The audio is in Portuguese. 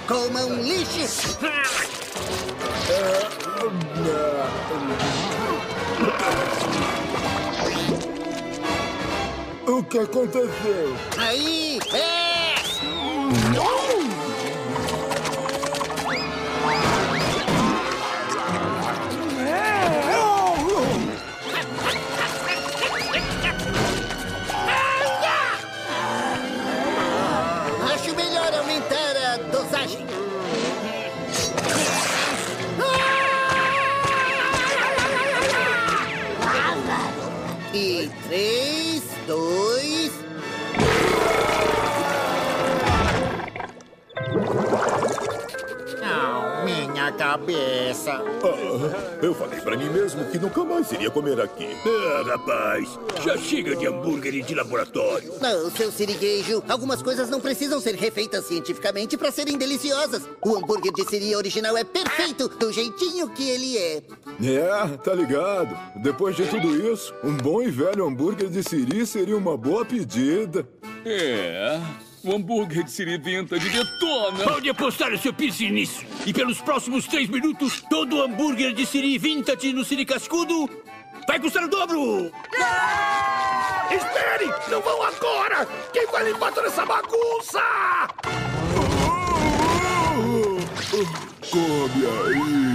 Coma um lixo! O que aconteceu? Aí! Acho melhor aumentar a dosagem. E 3, 2... minha cabeça. Eu falei pra mim mesmo que nunca mais iria comer aqui. Rapaz, já chega de hambúrguer de laboratório. Não, seu sirigueijo, algumas coisas não precisam ser refeitas cientificamente para serem deliciosas. O hambúrguer de siri original é perfeito, do jeitinho que ele é. Tá ligado. Depois de tudo isso, um bom e velho hambúrguer de siri seria uma boa pedida. O hambúrguer de siri vintage detona. Pode apostar o seu pisse nisso. E pelos próximos 3 minutos, todo hambúrguer de siri vintage no Siri Cascudo vai custar o dobro. Espere! Não vão agora! Quem vai limpar toda essa bagunça? Come aí.